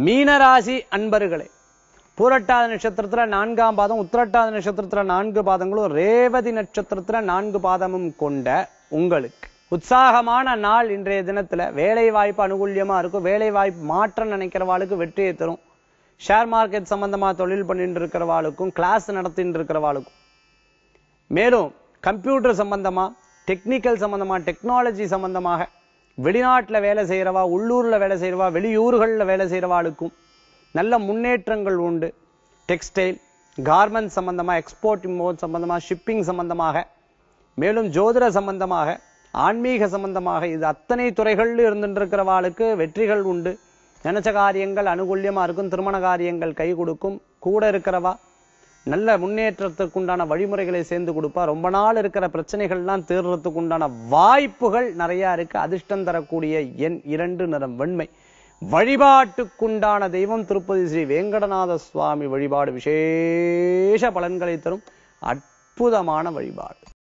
மீனராசி அன்பர்களே, பூரட்டாதி நட்சத்திரத்துல 4ஆம் பாதம், உத்திரட்டாதி நட்சத்திரத்துல 4 பாதங்களும், ரேவதி நட்சத்திரத்துல 4 பாதமும் கொண்ட உங்களுக்கு உற்சாகமான நாள். இன்றைய தினத்துல வேலை வாய்ப்பு அனுகூல்யமா இருக்கும். வேலை வாய்ப்பு மாற்றம் நினைக்கிறவாளுக்கு வெற்றியை தரும். ஷேர் மார்க்கெட் சம்பந்தமா தொழில் பண்ணிட்டு இருக்கிறவாளுக்கும், கிளாஸ் நடத்திட்டு இருக்கிறவாளுக்கும், மேலும் கம்ப்யூட்டர் சம்பந்தமா, டெக்னிக்கல் சம்பந்தமா, டெக்னாலஜி சம்பந்தமாக வெளிநாட்டில் வேலை செய்யறவா, உள்ளூர்ல வேலை செய்யறவா, வெளியூர்களில் வேலை செய்யறவாளுக்கும் நல்ல முன்னேற்றங்கள் உண்டு. டெக்ஸ்டைல், கார்மெண்ட் சம்பந்தமா, எக்ஸ்போர்ட் இம்போர்ட் சம்பந்தமா, ஷிப்பிங் சம்பந்தமாக, மேலும் ஜோதிட சம்பந்தமாக, ஆன்மீக சம்பந்தமாக, இது அத்தனை துறைகளில் இருந்துருக்கிறவாளுக்கு வெற்றிகள் உண்டு. நினைச்ச காரியங்கள் அனுகூல்யமா இருக்கும். திருமண காரியங்கள் கை கொடுக்கும். கூட இருக்கிறவா நல்ல முன்னேற்றத்துக்கு உண்டான வழிமுறைகளை சேர்ந்து கொடுப்பா. ரொம்ப நாள் இருக்கிற பிரச்சனைகள்லாம் தீர்றதுக்கு உண்டான வாய்ப்புகள் நிறைய இருக்கு. அதிர்ஷ்டம் தரக்கூடிய எண் 2, நிறம் வெண்மை. வழிபாட்டுக்குண்டான தெய்வம் திருப்பதி ஸ்ரீ வேங்கடநாத சுவாமி வழிபாடு விசேஷ பலன்களை தரும் அற்புதமான வழிபாடு.